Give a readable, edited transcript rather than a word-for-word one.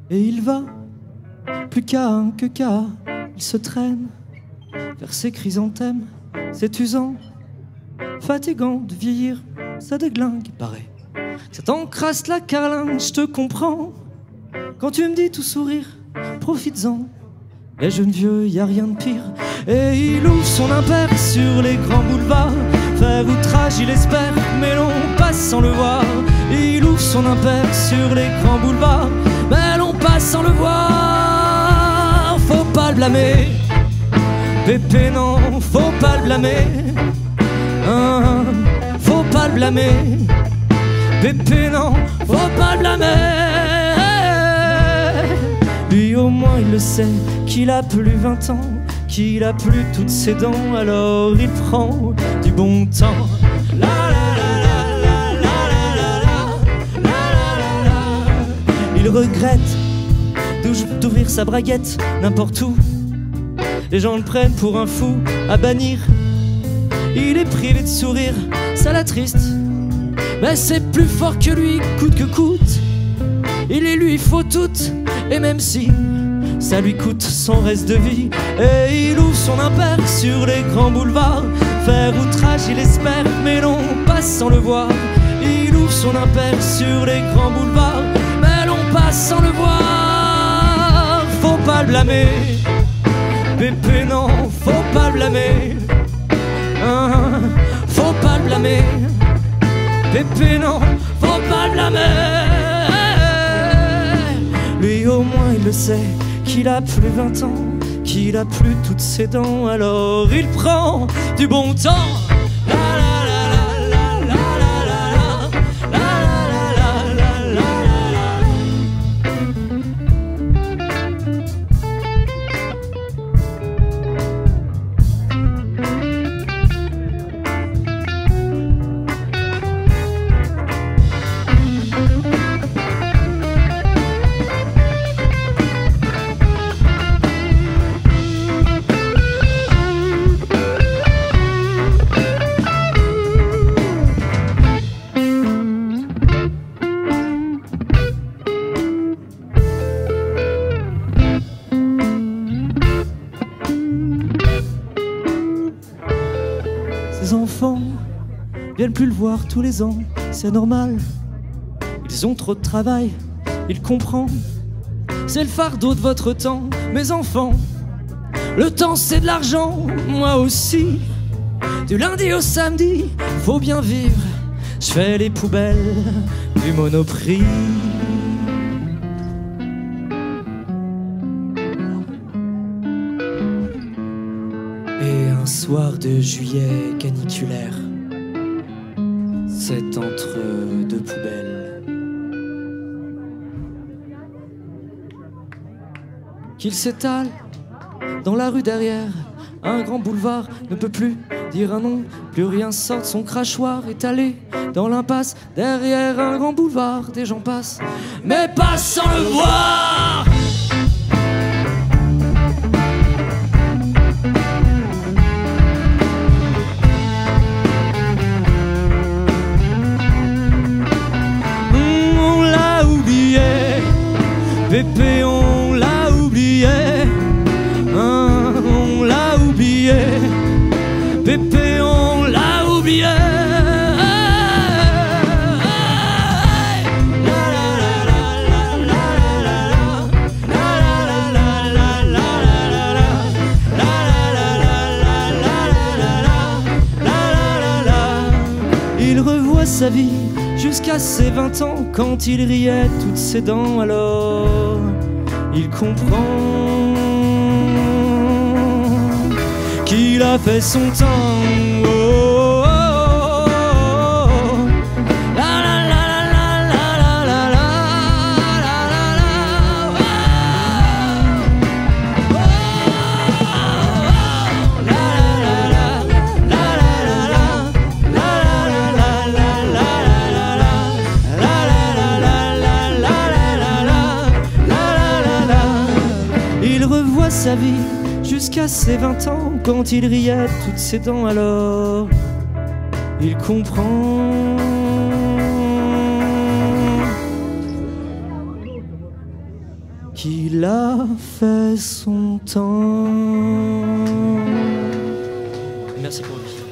Et il va, plus qu'à un que qu'à, il se traîne vers ses chrysanthèmes. C'est usant, fatigant de vieillir, ça déglingue, pareil. Ça t'encrasse la carlingue, je te comprends. Quand tu me dis tout sourire, profites-en. Les jeunes vieux, y a rien de pire. Et il ouvre son impair sur les grands boulevards. Faire outrage, il espère, mais l'on passe sans le voir. Il ouvre son impair sur les grands boulevards, mais l'on passe sans le voir. Faut pas le blâmer, Pépé, non, faut pas le blâmer. Faut pas le blâmer, Pépé, non, faut pas le blâmer. Lui au moins il le sait, qu'il a plus 20 ans, qu'il a plus toutes ses dents, alors il prend du bon temps. La la la la la la la la la la. Il regrette d'ouvrir sa braguette n'importe où. Les gens le prennent pour un fou à bannir. Il est privé de sourire, ça l'attriste, mais c'est plus fort que lui, coûte que coûte. Il et lui faut tout, et même si ça lui coûte son reste de vie. Et il ouvre son impair sur les grands boulevards. Faire outrage, il espère, mais l'on passe sans le voir. Il ouvre son impair sur les grands boulevards, mais l'on passe sans le voir. Faut pas le blâmer, Pépé, non, faut pas le blâmer. Faut pas le blâmer, Pépé, non, faut pas le blâmer. Lui au moins il le sait, qu'il a plus 20 ans, qu'il a plus toutes ses dents, alors il prend du bon temps. La la la la la la la la la la la la. Ces enfants viennent plus le voir tous les ans, c'est normal. Ils ont trop de travail, il comprend. C'est le fardeau de votre temps, mes enfants. Le temps c'est de l'argent, moi aussi. Du lundi au samedi, faut bien vivre. Je fais les poubelles du Monoprix. Et un soir de juillet caniculaire, c'est entre deux poubelles qu'il s'étale dans la rue derrière. Un grand boulevard ne peut plus dire un nom, plus rien sort de son crachoir étalé dans l'impasse. Derrière un grand boulevard, des gens passent, mais passent sans le voir. On l'a oublié, Pépé, on l'a oublié. On l'a oublié, Pépé, on l'a oublié. Il revoit sa vie jusqu'à ses 20 ans, quand il riait toutes ses dents, alors il comprend qu'il a fait son temps. Oh, oh, oh, oh. La la la la la la la la la la la. Oh, oh, oh. La la la la la la la. Il revoit sa vie jusqu'à ses 20 ans, quand il riait toutes ses dents, alors il comprend qu'il a fait son temps. Merci pour lui.